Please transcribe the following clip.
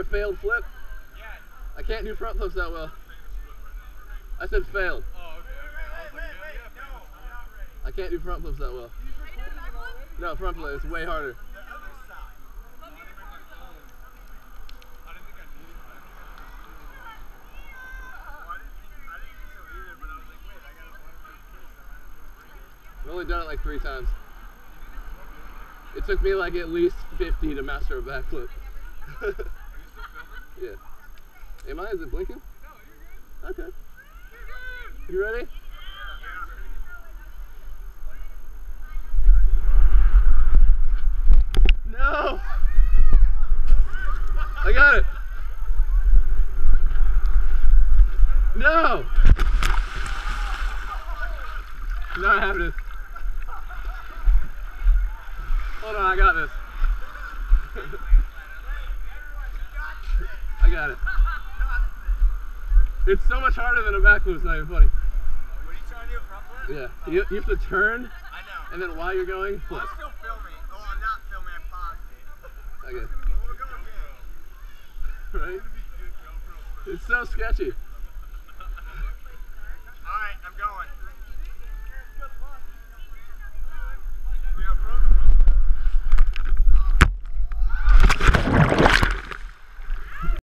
failed flip? Yes. I can't do front flips that well. I said failed. Oh, okay. No, I'm not ready. I can't do front flips that well. No, front flip. It's way harder. The other side. I didn't think I needed that. I didn't think so either, but I was like, wait, I gotta find my kids. I've only done it like 3 times. It took me like at least 50 to master a backflip. Are you still filming? Yeah. Am I? Is it blinking? No, you're good. Okay. You ready? No! I got it! No! Not happening. Hold on, I got this. I got it. It's so much harder than a backflip, it's not even funny. What are you trying to do, front flip? Yeah, you have to turn, I know. and then while you're going, flip. I'm still filming. Oh, I'm not filming, I paused it. Okay. Well, we're going good. Right? It's so sketchy.